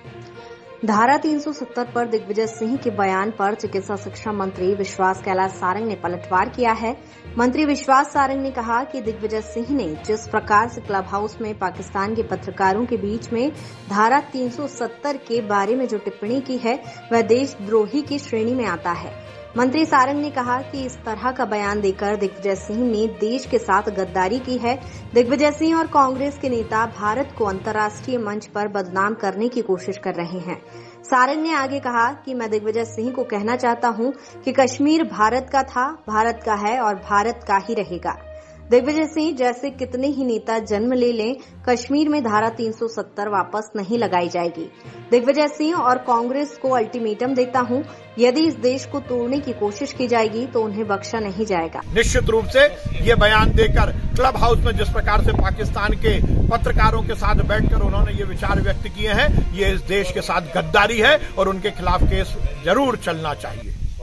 धारा 370 पर दिग्विजय सिंह के बयान पर चिकित्सा शिक्षा मंत्री विश्वास कैलाश सारंग ने पलटवार किया है। मंत्री विश्वास सारंग ने कहा कि दिग्विजय सिंह ने जिस प्रकार से क्लब हाउस में पाकिस्तान के पत्रकारों के बीच में धारा 370 के बारे में जो टिप्पणी की है वह देशद्रोही की श्रेणी में आता है। मंत्री सारंग ने कहा कि इस तरह का बयान देकर दिग्विजय सिंह ने देश के साथ गद्दारी की है। दिग्विजय सिंह और कांग्रेस के नेता भारत को अंतर्राष्ट्रीय मंच पर बदनाम करने की कोशिश कर रहे हैं। सारंग ने आगे कहा कि मैं दिग्विजय सिंह को कहना चाहता हूं कि कश्मीर भारत का था, भारत का है और भारत का ही रहेगा। दिग्विजय सिंह जैसे कितने ही नेता जन्म ले लें, कश्मीर में धारा 370 वापस नहीं लगाई जाएगी। दिग्विजय सिंह और कांग्रेस को अल्टीमेटम देता हूं, यदि इस देश को तोड़ने की कोशिश की जाएगी तो उन्हें बख्शा नहीं जाएगा। निश्चित रूप से ये बयान देकर क्लब हाउस में जिस प्रकार से पाकिस्तान के पत्रकारों के साथ बैठकर उन्होंने ये विचार व्यक्त किए हैं, ये इस देश के साथ गद्दारी है और उनके खिलाफ केस जरूर चलना चाहिए।